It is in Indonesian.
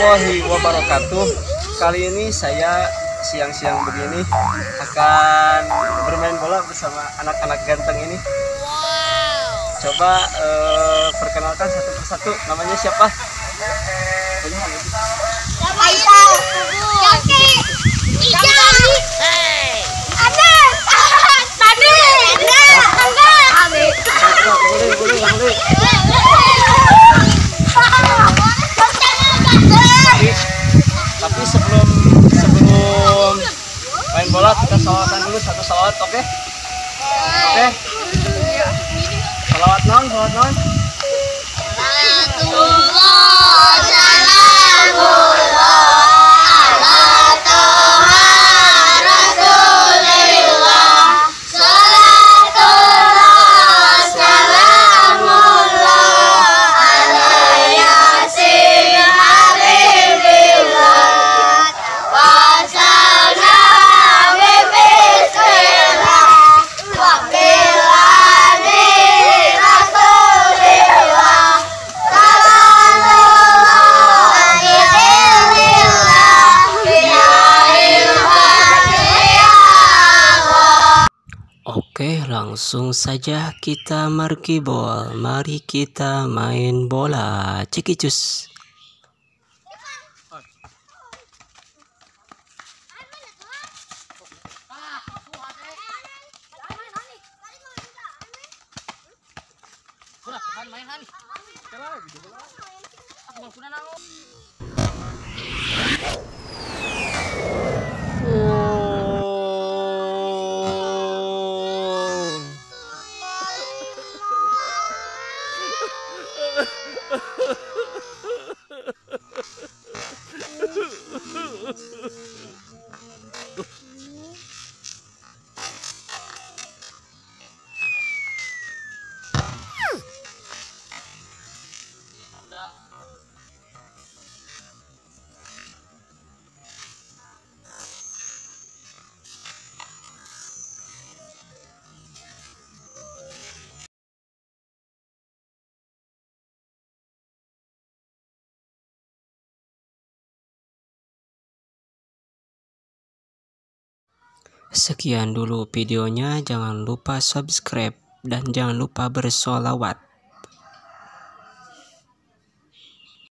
warahmatullahi wabarakatuh. Kali ini saya siang-siang begini akan bermain bola bersama anak-anak ganteng ini. Coba perkenalkan satu persatu, namanya siapa? Tapi sebelum main bola kita salawatan dulu satu salawat, oke? Oke. Salawat non. Oke, langsung saja kita markibol. Mari kita main bola. Cikicus. Sekian dulu videonya, jangan lupa subscribe dan jangan lupa bersolawat.